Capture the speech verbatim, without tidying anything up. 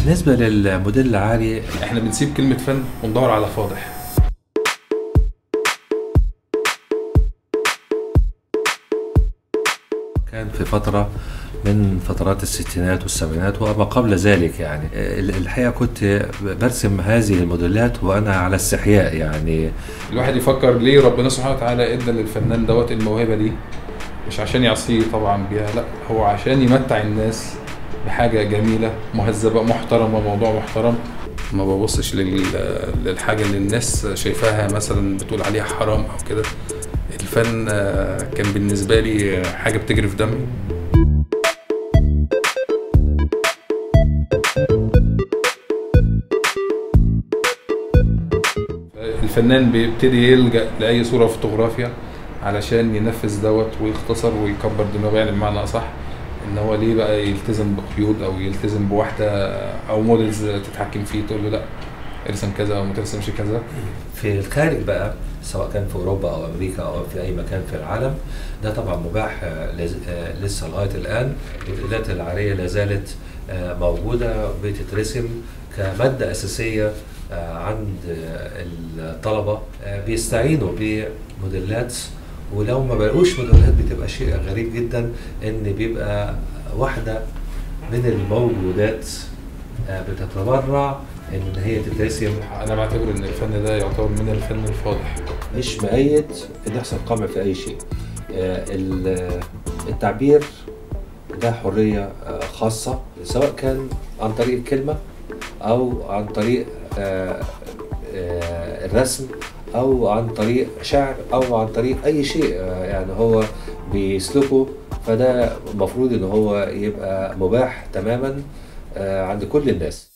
بالنسبة للموديل العالي احنا بنسيب كلمة فن وندور على فاضح. كان في فترة من فترات الستينات والسبعينات وما قبل ذلك، يعني الحقيقة كنت برسم هذه الموديلات وأنا على استحياء. يعني الواحد يفكر ليه ربنا سبحانه وتعالى ادى للفنان دوت الموهبة دي، مش عشان يعصيه طبعا بيها، لا هو عشان يمتع الناس بحاجة جميلة مهذبة محترمة، موضوع محترم. ما ببصش للحاجة اللي الناس شايفاها مثلا بتقول عليها حرام أو كده. الفن كان بالنسبة لي حاجة بتجري في دمي. الفنان بيبتدي يلجأ لأي صورة فوتوغرافيا علشان ينفذ دوت ويختصر ويكبر دماغه، يعني بمعنى أصح ان هو ليه بقى يلتزم بقيود او يلتزم بواحده او موديلز تتحكم فيه تقول له لا ارسم كذا او ما ترسمش كذا. في الخارج بقى سواء كان في اوروبا او امريكا او في اي مكان في العالم، ده طبعا مباح لسه لغايه الان. الموديلات العاريه لا زالت موجوده بتترسم كماده اساسيه عند الطلبه، بيستعينوا بموديلات، ولو ما بقوش موديلات بتبقى شيء غريب جدا ان بيبقى واحده من الموجودات بتتبرع ان هي تترسم. انا بعتبر ان الفن ده يعتبر من الفن الفاضح، مش مؤيد ان يحصل قمع في اي شيء. التعبير ده حريه خاصه، سواء كان عن طريق الكلمه او عن طريق الرسم او عن طريق شعر او عن طريق اي شيء يعني هو بيسلكه، فده المفروض ان هو يبقى مباح تماما عند كل الناس.